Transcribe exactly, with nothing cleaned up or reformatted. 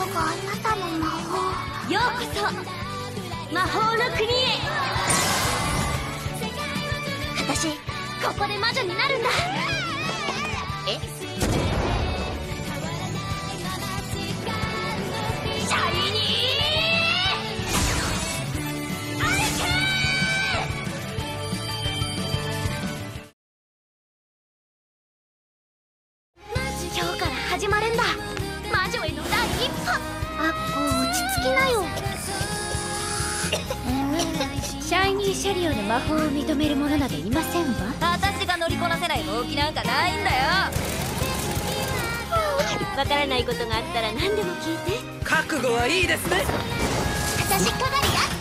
かあなたの魔法。 ようこそ魔法の国へ。私ここで魔女になるんだ。えシャイニーアイケー。今日から始まるんだ、魔女への第一歩。 あっこ落ち着きなよ。 シャイニーシャリオの魔法を認める者などいませんわ。 私が乗りこなせないほうきなんかないんだよ。わからないことがあったら何でも聞いて。 覚悟はいいですね。 私かがりや。